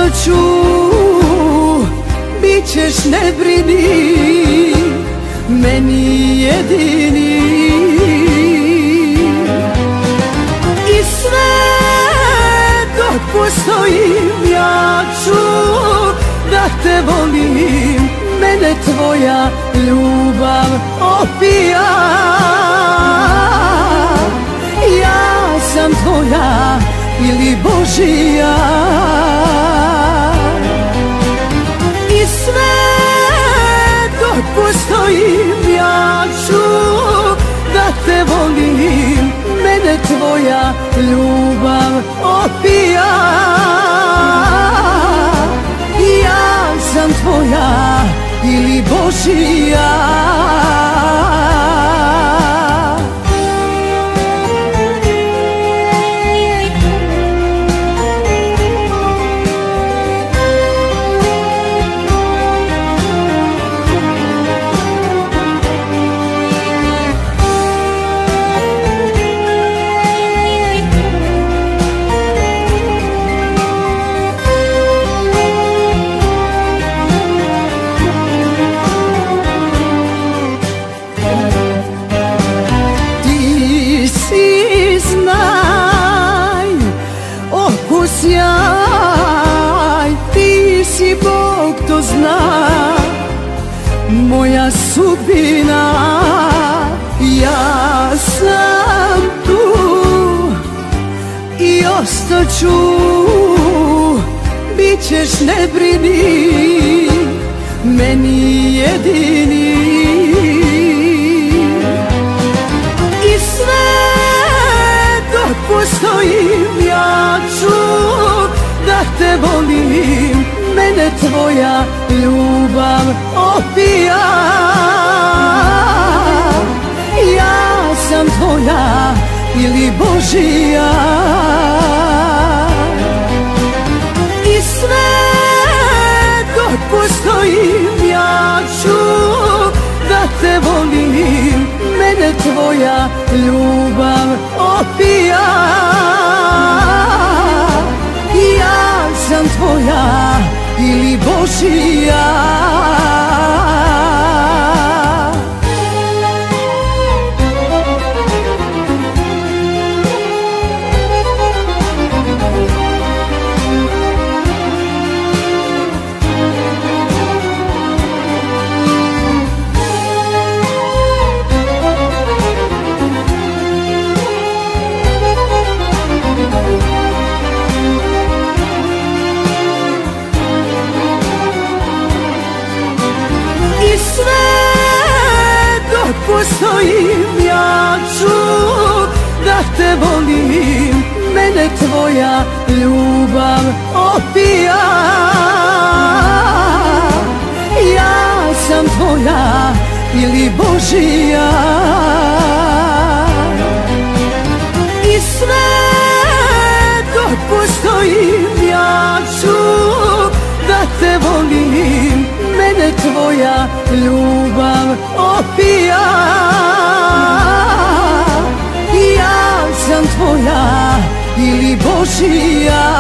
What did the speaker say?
ću, bit ćeš, ne brini, meni jedini. I sve dok postojim ja ću da te volim, mene tvoja ljubav opija. Ja sam tvoja ili Božija. I sve dok postojim ja ću da te volim, mene tvoja ljubav opija. Ja sam tvoja ili Božija. Sjaj, ti si Bog, to zna, moja sudbina. Ja sam tu i ostaću, bit ćeš, ne brini, meni jedini. I sve dok postojim ja ću da te volim, mene tvoja ljubav opija. Ja sam tvoja ili Božija. I sve dok postojim ja ću da te volim, mene tvoja ljubav opija. Ja sam tvoja ili Božija. Postojim ja ću da te volim, mene tvoja ljubav opija. Ja sam tvoja ili Božija. I sve dok postojim ja ću da te volim, mene tvoja ljubav opija. Ja sam tvoja ili Božija.